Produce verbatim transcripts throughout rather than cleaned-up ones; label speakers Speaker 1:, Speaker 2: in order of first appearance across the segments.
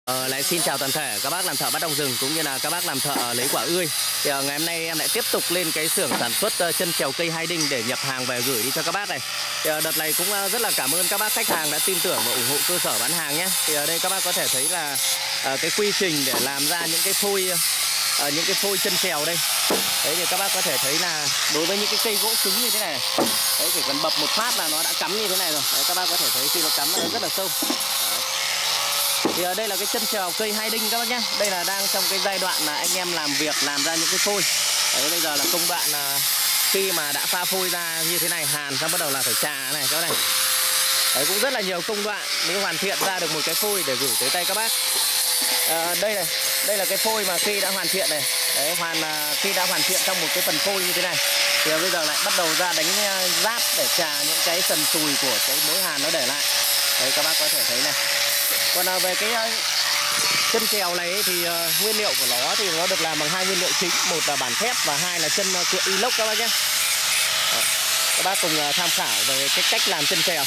Speaker 1: Ờ, lại xin chào toàn thể các bác làm thợ bắt ong rừng cũng như là các bác làm thợ lấy quả ươi. Thì uh, ngày hôm nay em lại tiếp tục lên cái xưởng sản xuất uh, chân trèo cây hai đinh để nhập hàng về gửi đi cho các bác này. Thì uh, đợt này cũng uh, rất là cảm ơn các bác khách hàng đã tin tưởng và ủng hộ cơ sở bán hàng nhé. Thì ở đây các bác có thể thấy là uh, cái quy trình để làm ra những cái phôi uh, những cái phôi chân trèo đây. Đấy thì các bác có thể thấy là đối với những cái cây gỗ cứng như thế này, đấy chỉ cần bập một phát là nó đã cắm như thế này rồi. Đấy, các bác có thể thấy khi nó cắm nó rất là sâu. Đấy. Thì ở đây là cái chân trèo cây hai đinh các bác nhé. Đây là đang trong cái giai đoạn là anh em làm việc làm ra những cái phôi. Đấy, bây giờ là công đoạn là khi mà đã pha phôi ra như thế này, hàn xong bắt đầu là phải trà này các bác này. Đấy, cũng rất là nhiều công đoạn mới hoàn thiện ra được một cái phôi để gửi tới tay các bác. À, đây này, đây là cái phôi mà khi đã hoàn thiện này. Đấy, hoàn khi đã hoàn thiện trong một cái phần phôi như thế này thì bây giờ lại bắt đầu ra đánh giáp để trà những cái sần sùi của cái mối hàn nó để lại. Đấy, các bác có thể thấy này. Còn à, về cái uh, chân trèo này ấy, thì uh, nguyên liệu của nó thì nó được làm bằng hai nguyên liệu chính, một là bản thép và hai là chân uh, cựa inox các bác nhé. Đó. Các bác cùng uh, tham khảo về cái cách làm chân trèo.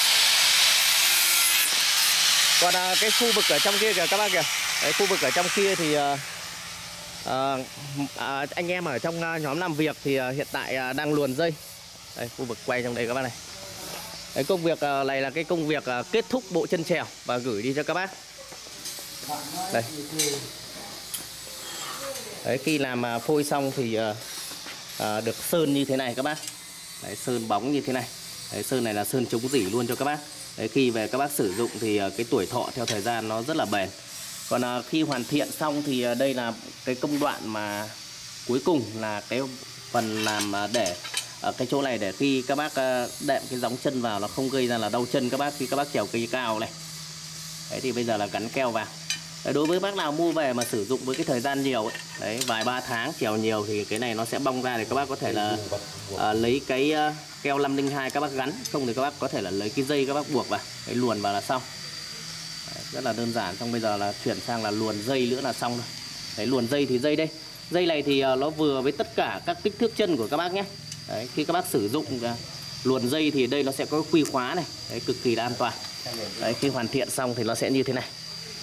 Speaker 1: Còn uh, cái khu vực ở trong kia kìa các bác kìa. Đấy, khu vực ở trong kia thì uh, uh, uh, anh em ở trong uh, nhóm làm việc thì uh, hiện tại uh, đang luồn dây. Đây, khu vực quay trong đây các bác này. Đấy, công việc uh, này là cái công việc uh, kết thúc bộ chân trèo và gửi đi cho các bác. Đây. Đấy, khi làm uh, phôi xong thì uh, uh, được sơn như thế này các bác. Đấy, sơn bóng như thế này. Đấy, sơn này là sơn chống rỉ luôn cho các bác. Đấy, khi về các bác sử dụng thì uh, cái tuổi thọ theo thời gian nó rất là bền. Còn uh, khi hoàn thiện xong thì uh, đây là cái công đoạn mà cuối cùng là cái phần làm uh, để ở cái chỗ này để khi các bác uh, đệm cái gióng chân vào nó không gây ra là đau chân các bác khi các bác trèo cây cao này. Đấy thì bây giờ là gắn keo vào. Đấy, đối với bác nào mua về mà sử dụng với cái thời gian nhiều ấy, đấy vài ba tháng trèo nhiều thì cái này nó sẽ bong ra, thì các bác có thể là uh, lấy cái uh, keo năm linh hai các bác gắn, không thì các bác có thể là lấy cái dây các bác buộc vào, đấy, luồn vào là xong. Đấy, rất là đơn giản. Xong bây giờ là chuyển sang là luồn dây nữa là xong rồi. Đấy, luồn dây thì dây đây, dây này thì uh, nó vừa với tất cả các kích thước chân của các bác nhé. Đấy, khi các bác sử dụng uh, luồn dây thì đây nó sẽ có quy khóa này, đấy, cực kỳ là an toàn. Đấy, khi hoàn thiện xong thì nó sẽ như thế này.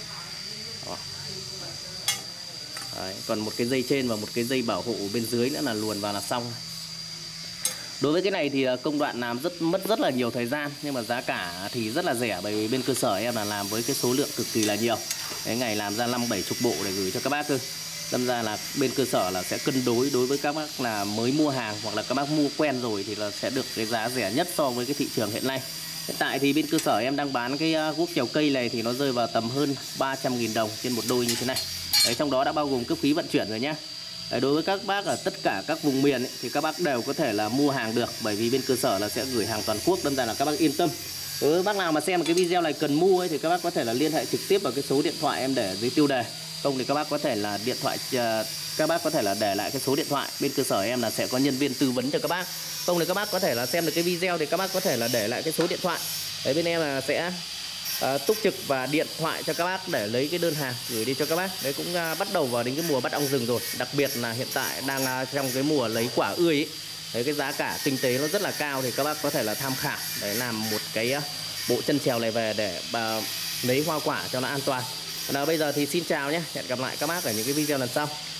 Speaker 1: Đấy, còn một cái dây trên và một cái dây bảo hộ bên dưới nữa là luồn vào là xong. Đối với cái này thì công đoạn làm rất mất rất là nhiều thời gian, nhưng mà giá cả thì rất là rẻ, bởi vì bên cơ sở em là làm với cái số lượng cực kỳ là nhiều. Cái ngày làm ra năm bảy chục bộ để gửi cho các bác cơ. Đâm ra là bên cơ sở là sẽ cân đối đối với các bác là mới mua hàng hoặc là các bác mua quen rồi thì là sẽ được cái giá rẻ nhất so với cái thị trường hiện nay. Hiện tại thì bên cơ sở em đang bán cái guốc trèo cây này thì nó rơi vào tầm hơn ba trăm nghìn đồng trên một đôi như thế này. Đấy, trong đó đã bao gồm cước phí vận chuyển rồi nhé. Đấy, đối với các bác ở tất cả các vùng miền ấy, thì các bác đều có thể là mua hàng được, bởi vì bên cơ sở là sẽ gửi hàng toàn quốc, đâm ra là các bác yên tâm. Đối với bác nào mà xem cái video này cần mua ấy, thì các bác có thể là liên hệ trực tiếp vào cái số điện thoại em để dưới tiêu đề. Không thì các bác có thể là điện thoại các bác có thể là để lại cái số điện thoại, bên cơ sở em là sẽ có nhân viên tư vấn cho các bác. Không thì các bác có thể là xem được cái video thì các bác có thể là để lại cái số điện thoại. Đấy, bên em là sẽ uh, túc trực và điện thoại cho các bác để lấy cái đơn hàng gửi đi cho các bác. Đấy, cũng uh, bắt đầu vào đến cái mùa bắt ong rừng rồi, đặc biệt là hiện tại đang uh, trong cái mùa lấy quả ươi ấy. Đấy, cái giá cả kinh tế nó rất là cao thì các bác có thể là tham khảo để làm một cái uh, bộ chân trèo này về để uh, lấy hoa quả cho nó an toàn. Nào bây giờ thì xin chào nhé, hẹn gặp lại các bác ở những cái video lần sau.